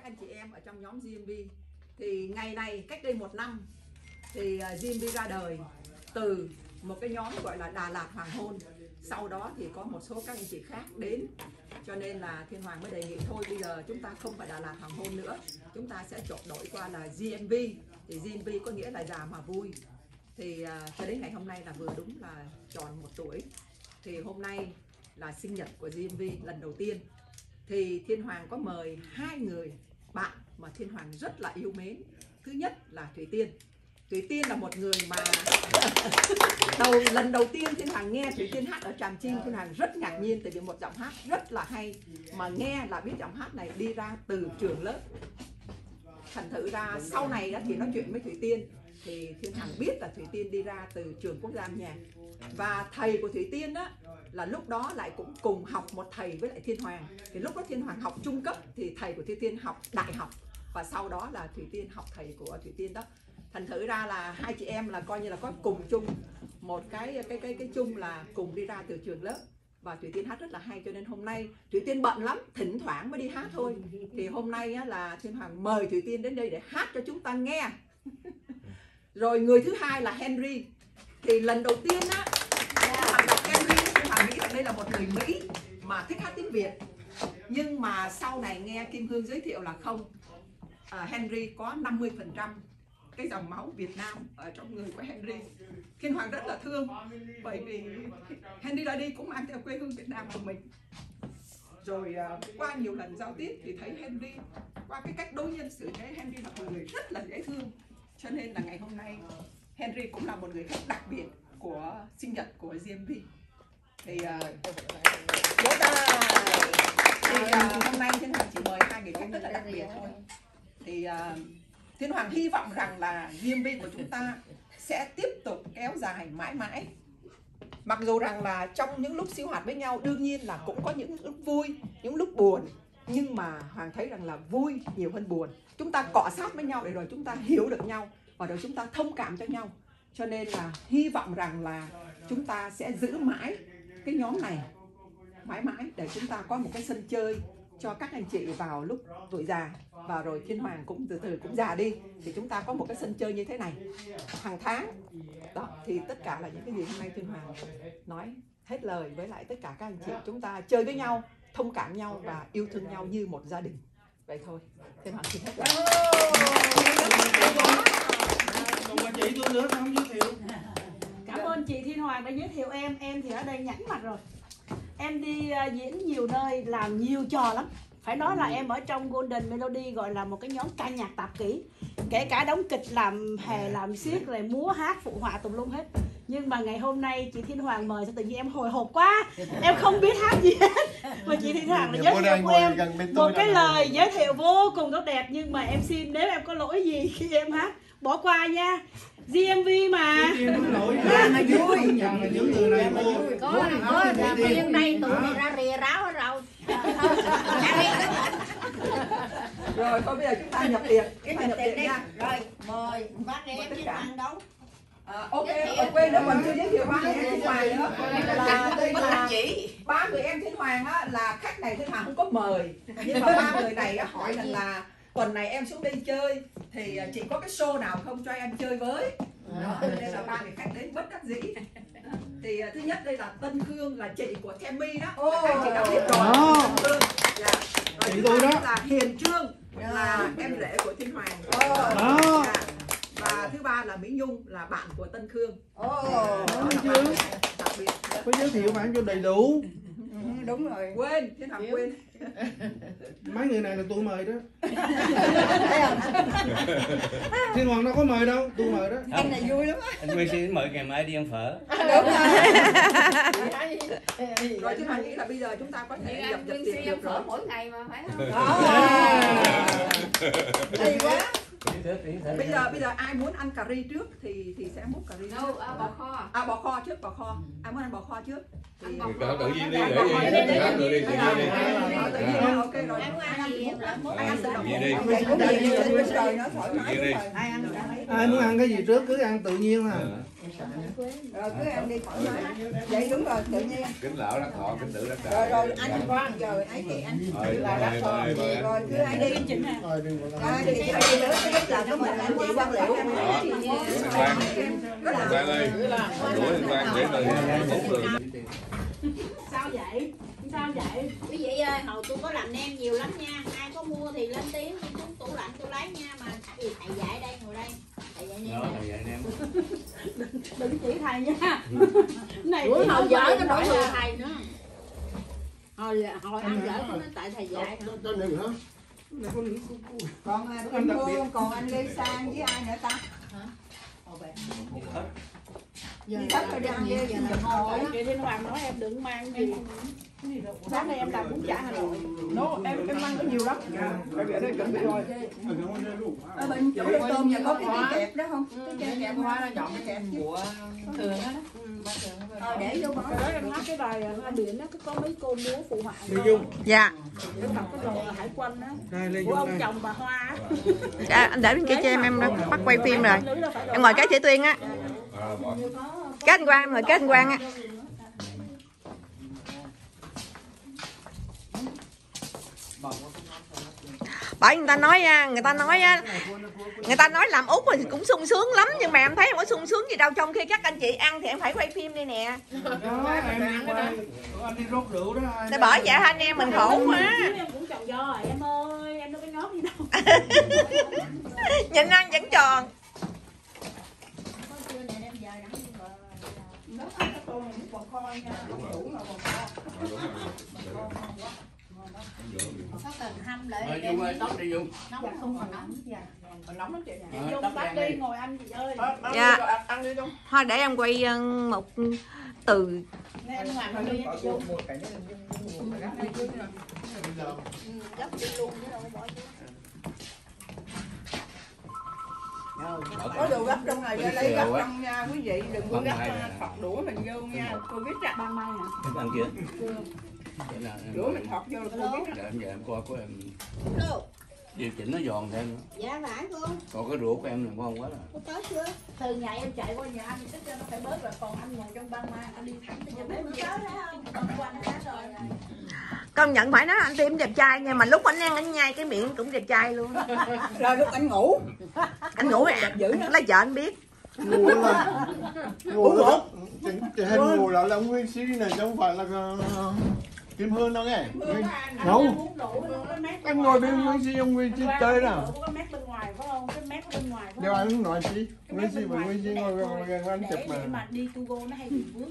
anh chị em ở trong nhóm GMB. Thì ngày này cách đây 1 năm thì GMB ra đời từ một cái nhóm gọi là Đà Lạt Hoàng Hôn. Sau đó thì có một số các anh chị khác đến, cho nên là Thiên Hoàng mới đề nghị thôi bây giờ chúng ta không phải Đà Lạt Hoàng Hôn nữa, chúng ta sẽ chọn đổi qua là GMB. Thì GMB có nghĩa là già mà vui. Thì cho đến ngày hôm nay là vừa đúng là tròn 1 tuổi. Thì hôm nay là sinh nhật của GMB lần đầu tiên. Thì Thiên Hoàng có mời 2 người bạn mà Thiên Hoàng rất là yêu mến. Thứ nhất là Thủy Tiên. Thủy Tiên là một người mà lần đầu tiên Thiên Hoàng nghe Thủy Tiên hát ở Tràm Chim, Thiên Hoàng rất ngạc nhiên, tại vì một giọng hát rất là hay, mà nghe là biết giọng hát này đi ra từ trường lớp. Thành thử ra sau này thì nói chuyện với Thủy Tiên thì Thiên Hoàng biết là Thủy Tiên đi ra từ trường quốc gia âm nhạc. Và thầy của Thủy Tiên đó là lúc đó lại cũng cùng học một thầy với lại Thiên Hoàng. Thì lúc đó Thiên Hoàng học trung cấp thì thầy của Thủy Tiên học đại học, và sau đó là Thủy Tiên học thầy của Thủy Tiên đó. Thành thử ra là hai chị em là coi như là có cùng chung một cái chung là cùng đi ra từ trường lớp. Và Thủy Tiên hát rất là hay, cho nên hôm nay Thủy Tiên bận lắm, thỉnh thoảng mới đi hát thôi. Thì hôm nay á, là Thiên Hoàng mời Thủy Tiên đến đây để hát cho chúng ta nghe. Rồi người thứ hai là Henry. Thì lần đầu tiên á, Hoàng đọc Henry, Thiên Hoàng nghĩ rằng đây là một người Mỹ mà thích hát tiếng Việt. Nhưng mà sau này nghe Kim Hương giới thiệu là không, Henry có 50% cái dòng máu Việt Nam ở trong người của Henry. Thiên Hoàng rất là thương, bởi vì Henry ra đi cũng mang theo quê hương Việt Nam của mình. Rồi qua nhiều lần giao tiếp thì thấy Henry, qua cái cách đối nhân xử thế, Henry là một người rất là dễ thương. Cho nên là ngày hôm nay Henry cũng là một người khách đặc biệt của sinh nhật của GMB. Thì vỗ tay. Thì hôm nay Thiên Hoàng chỉ mời 2 người khách rất là đặc biệt thôi. Thì Thiên Hoàng hy vọng rằng là GMB của chúng ta sẽ tiếp tục kéo dài mãi mãi. Mặc dù rằng là trong những lúc sinh hoạt với nhau đương nhiên là cũng có những lúc vui, những lúc buồn, nhưng mà Hoàng thấy rằng là vui nhiều hơn buồn. Chúng ta cọ sát với nhau để rồi chúng ta hiểu được nhau và rồi chúng ta thông cảm cho nhau. Cho nên là hy vọng rằng là chúng ta sẽ giữ mãi cái nhóm này mãi mãi, để chúng ta có một cái sân chơi cho các anh chị vào lúc tuổi già, và rồi Thiên Hoàng cũng từ từ cũng già đi, thì chúng ta có một cái sân chơi như thế này hàng tháng đó. Thì tất cả là những cái gì hôm nay Thiên Hoàng nói hết lời với lại tất cả các anh chị. Chúng ta chơi với nhau, thông cảm nhau và yêu thương nhau như một gia đình. Vậy thôi, Thiên Hoàng xin hết lời. Còn bà chị tôi nữa không giới thiệu. Cảm ơn chị Thiên Hoàng đã giới thiệu em. Em thì ở đây nhẵn mặt rồi. Em đi diễn nhiều nơi, làm nhiều trò lắm. Phải nói là em ở trong Golden Melody gọi là một cái nhóm ca nhạc tạp kỹ. Kể cả đóng kịch, làm hề, làm xiếc, rồi múa hát, phụ họa tùm lum hết. Nhưng mà ngày hôm nay chị Thiên Hoàng mời, sao tự nhiên em hồi hộp quá. Em không biết hát gì hết. Mà chị Thiên Hoàng là giới thiệu của em một cái lời giới thiệu vô cùng tốt đẹp. Nhưng mà em xin, nếu em có lỗi gì khi em hát, bỏ qua nha. GMB mà. Mà vui. Những người này Có riêng đây tụi này ra rìa ráo hết rồi. Rồi thôi bây giờ chúng ta nhập tiệc. Cái nhập tiệc đi. Rồi mời bác để em Thiên Hoàng đâu. Ok, quên nữa còn chưa giới thiệu 3 người em Thiên Hoàng nữa. Là đây là 3 người em Thiên Hoàng á, là khách này Thiên Hoàng không có mời. Nhưng mà 3 người này á, hỏi rằng là tuần này em xuống đây chơi thì chị có cái show nào không cho em chơi với. Đó, nên là 3 người khách đến bất đắc dĩ. Thì thứ nhất đây là Tân Khương, là chị của Tammy đó. Các chị đã biết rồi. Tân Khương. Dạ. chị tôi đó. Là Hiền Trương, là em rể của Thiên Hoàng. Dạ. Và thứ 3 là Mỹ Nhung, là bạn của Tân Khương. Đặc biệt. Có giới thiệu bạn cho đầy đủ. Đúng rồi. Quên, Thiên Hoàng quên. Mấy người này là tôi mời đó. Thiên Hoàng đâu có mời đâu, tôi mời đó. Anh này vui lắm á. Anh Nguyên xin mời ngày mai đi ăn phở. Đúng rồi. Rồi Thiên Hoàng nghĩ là bây giờ chúng ta có thể nhập tiệc được rồi. Mỗi ngày mà phải không? Hay quá. Bây giờ ai muốn ăn cà ri trước thì sẽ múc cà ri trước. Bò kho. Bò kho trước, bò kho. Ai muốn ăn bò kho trước? Thì tự nhiên đi, ok rồi. Ai ăn tự động. Ai muốn ăn cái gì trước cứ ăn tự nhiên à. Rồi cứ ăn đi thoải mái. Vậy đúng rồi, tự nhiên. Kính lão đắc thọ, kính tử đắc đạo. Rồi rồi anh qua rồi ấy thì anh là đắc thọ. Rồi cứ ai đi. Thì chị nữa biết là có mình anh chị Quang Liễu. Quang ơi, đuổi anh Quang để rồi tốt rồi. Sao vậy? Sao vậy? Quý vị ơi, hồi tôi có làm nem nhiều lắm nha. Ai có mua thì lên tiếng đi xuống tủ lạnh tôi lấy nha. Mà thầy dạy đây, ngồi đây. Thầy dạy nem. Đó là vậy em. Đừng chỉ thầy nha. Này Ủa, hồi dở cái nổi nỗi thầy nữa. Hồi ăn dở nó tại thầy dạy. Còn Kim Hương, còn anh Lê Sang với ai nữa ta? Giờ tất cả đi ăn đi sinh nhật rồi. Chị Thiên Hoàng nói em đừng mang gì. Sáng nay em làm bún chả Hà Nội. Nó em ăn có nhiều lắm. Em ở đây chuẩn bị rồi. Ở bên chỗ cái tôm nhà có cái cây kẹp đó không? Cái cây kẹp hoa nó chọn cái kẹp của thường đó. Để vô bỏ. Đó em hát cái bài ở biển nó có mấy cô múa phụ họa. Dạ. Cái tập cái đồ hải quân đó. Đây lên Của vô ông đây. chồng bà Hoa á. Dạ, anh để bên kia cho em bắt quay phim rồi. Em ngồi cái chị Tuyên á. Cái anh Quang rồi, cái anh Quang á. Bởi người ta nói á, người ta nói làm Úc thì cũng sung sướng lắm, nhưng mà em thấy không có sung sướng gì đâu, trong khi các anh chị ăn thì em phải quay phim đi nè. Đó, em ăn qua. Anh đi rót rượu đó. Để bởi vậy anh em mình khổ quá. Em cũng tròn do rồi em ơi, em đâu có nhót gì đâu. Nhìn ăn vẫn tròn. Có cần hâm lại Rồi Dung ơi, tóc đi Dung. nóng không còn nóng. Nóng lắm chị. Dung tắt đi, ngồi ăn chị ơi. Dạ. Ăn đi Dung. Thôi để em quay một từ. Nè, em làm đi Dung. Gấp đi luôn chứ đâu có bỏ chứ. Có đồ gấp trong này ra lấy gấp trong nha quý vị, đừng có gấp phật đũa mình vô nha, Covid á. Ban mai hả? Em ăn chưa? Đũa mình thọt vô là Covid á. Để em về em coi của em Hello. điều chỉnh nó giòn thêm nữa. Dạ phải không? Còn cái rượu của em là ngon quá rồi. Có tới chưa? Từ ngày em chạy qua nhà anh tức cho nó phải bớt rồi, còn anh ngồi trong ban mai anh đi thẳng tới nhà bếp Có gì. tới đấy không? Con qua anh hết rồi. Công nhận phải nói anh Tim đẹp trai nha, mà lúc anh ăn anh nhai cái miệng cũng đẹp trai luôn. Rồi lúc anh ngủ. Anh ngủ à? Lấy vợ anh biết. Ngủ là chị hay ngủ là ông Nguyên Sĩ này chứ không phải là Kim Hương đâu nghe. Không. Anh ngồi bên Nguyên Sĩ, ông Nguyên Sĩ chơi nào. Có mét bên ngoài phải không? Cái mét bên ngoài phải Điều không? anh nói gì? Nguyên Sĩ và Nguyên Sĩ ngồi gần anh chụp Để mà. mà đi tu go nó hay bị vướng.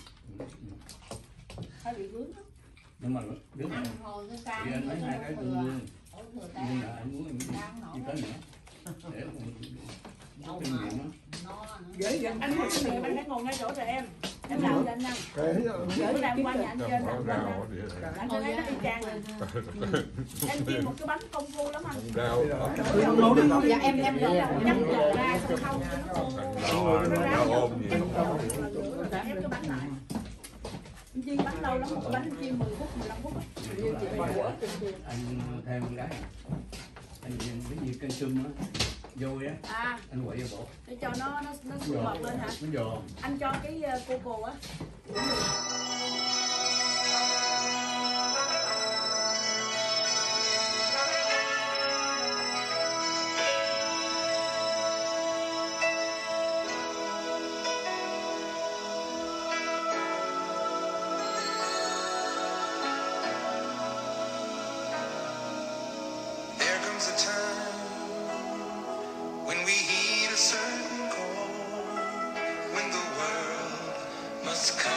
Hay bị vướng. Nhưng mà đứa này Hồi cái thì cam anh lấy hai cái tương đương. Nhưng mà anh muốn gì tới nữa. Để kinh nghiệm đó. Dễ dàng Anh muốn kinh nghiệm anh phải ngồi ngay chỗ rồi em. Em làm cho anh ăn. Bữa nào em qua nhà anh chơi làm cho anh ăn. Anh sẽ thấy nó y chang rồi. Em chiên một cái bánh công phu lắm anh. Dạ em rồi. Nhắc giờ ra xong không cho nó khô. Ép cái bánh lại. Em chiên bánh lâu lắm, một bánh chiên 10 phút, 15 phút. Anh thêm một cái. Anh cái gì canh sum á. Vôi á. À, Anh quậy vô bộ. để cho nó sụp mập lên hả? Nó giòn. Anh cho cái coco á. There comes a time when we heed a certain call, when the world must come